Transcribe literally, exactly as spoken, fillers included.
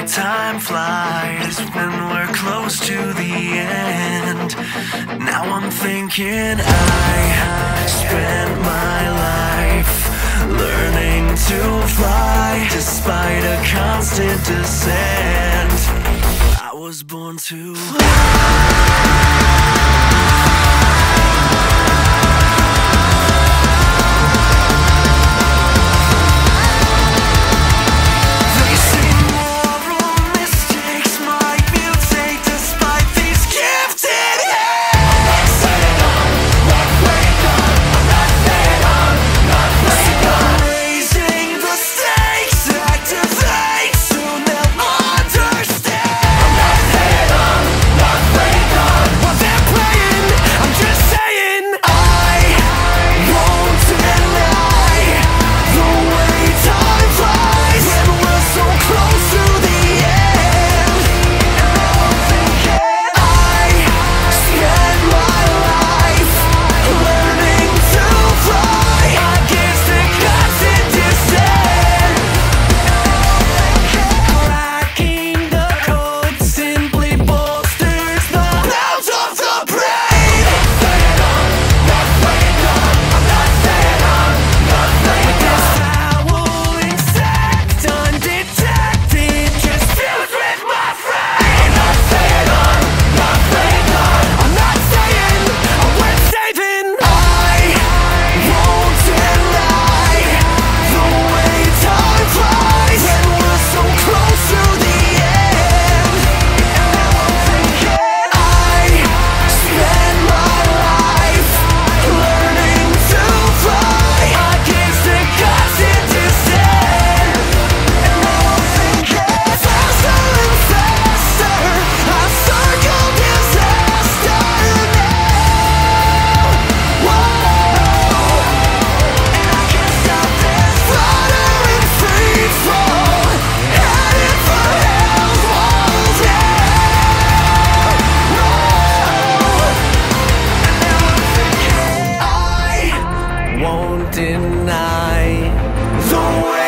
time flies when we're close to the end. Now I'm thinking I spent my life learning to fly, despite a constant descent. I was born to fly. Won't deny the way